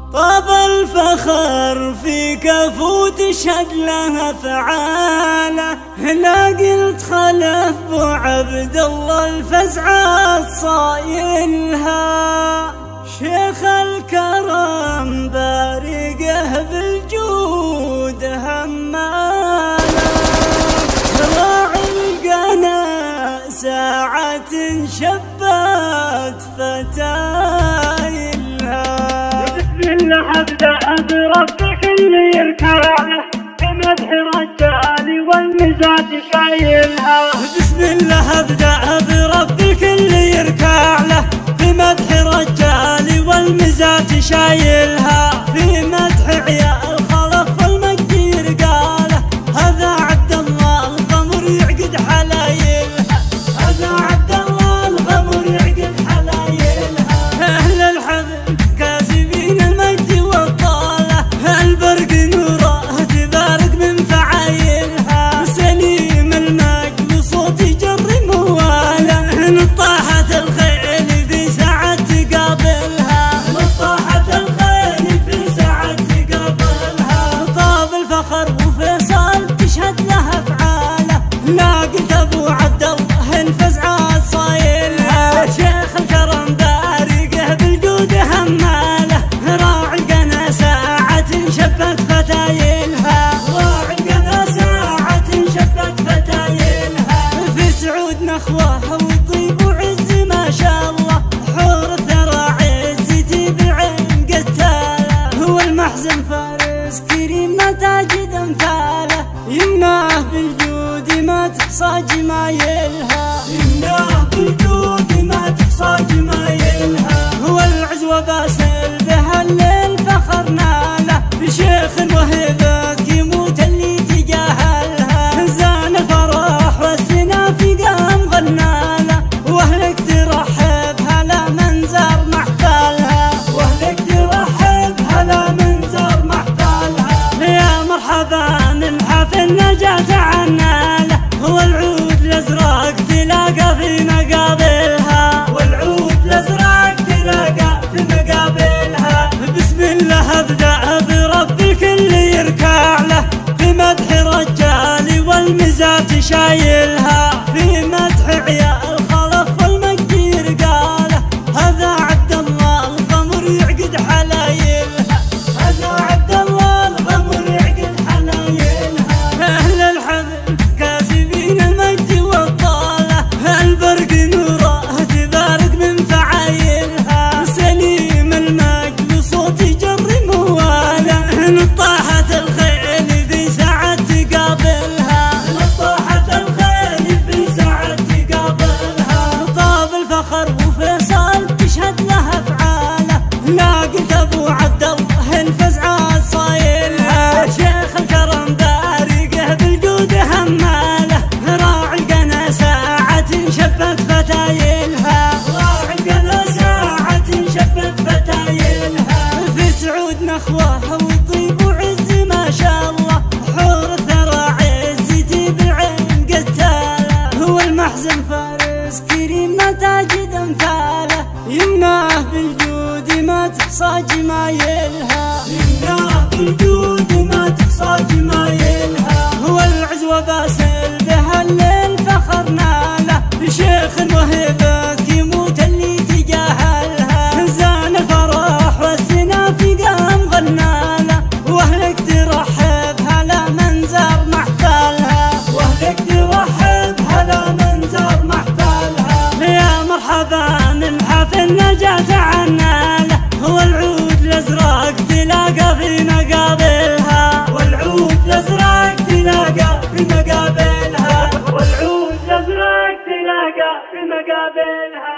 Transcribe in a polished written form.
طاب الفخر في كفو تشهد لها فعاله، لا قلت خلف بو عبد الله الفزعة صايلها، شيخ الكرم بارقه بالجود هماله، راعي القنا ساعة شبت فتايلها. بسم الله ابدأ بربك اللي يركع له بمدح رجالي والمزاج شايلها. بسم الله ابدأ بربك اللي يركع له بمدح رجالي والمزاج شايلها، في مدح عيال خلف والمجد يرقاله، هذا عبد الله الغمر يعقد حلايلها، هذا عبد الله الغمر يعقد حلايلها. اهل الحفل كاسبين المجد والطاله، البرق نوره تبارك من فعايلها، سليم المجد وصوت يجري مواله، نطاحت الخيل في ساعة تقابلها، نطاحت الخيل في ساعة تقابلها. طاب الفخر وفيصل تشهد له افعاله، لاقيت ابو عبد الله الفزعة صايلها، شيخ الكرم بارقه بالجود هماله، راعي القنا ساعة شبت فتايلها، راعي القنا ساعة شبت فتايلها. في سعود نخوه وطيب وعز ما شاء الله، حور الثرى عزتي بعين قتاله، هو المحزن فارس كريم ما تجد امثاله، يمناه بالجود ما تحصى جمايلها، يمناه بالجود ما تحصى جمايلها. هو العز وباسل به الليل فخر ناله، بشيخ وهبك يموت اللي تجاهلها، زان الفرح والسنا في قام غناله، واهلك ترحب هلا من زار محفلها، واهلك ترحب هلا من زار محفلها. يا مرحبا من حفل نجاة عناله، هو العود الازرق تلاقى في مقابلها، والعود الازرق تلاقى في مقابلها. بسم الله ابدأ بربك اللي يركع له في مدح رجالي والمزاج شايلها، في مدح عيال خلف والمجد يرقاله، هذا عبد الله الغمر يعقد حلايلها، هذا عبد الله الغمر يعقد حلايلها. اهل الحفل كاسبين المجد والطاله، البرق نوره تبارك من فعايلها، سليم المجد وصوت يجري مواله، نطاحت الخيل في ساعة تقابلها، نطاحت الخيل في ساعة تقابلها. طاب الفخر وفيصل تشهد له افعاله، لاقيت ابو عبد الله الفزعة صايلها، شيخ الكرم بارقه بالجود هماله، راعي القنا ساعة شبت فتايلها، راعي القنا ساعة شبت فتايلها. في سعود نخوه وطيب وعز ما شاء الله، حور الثرى عزتي بعين قتاله، هو المحزن فارس كريم ما تجد امثاله، يمناه بالجود ما تحصى جمايلها، يمناه بالجود ما تحصى جمايلها. هو العز وباسل به الليل فخر ناله، بشيخ وهبك يموت اللي تجاهلها، زان الفرح والسنا في قام غناله، واهلك ترحب هلا من زار محفلها، واهلك ترحب هلا من زار محفلها. يا مرحبا من حفل نجاة عناله، هو العود الازرق تلاقى في مقابلها، والعود الازرق تلاقى في مقابلها، والعود الازرق تلاقى في مقابلها.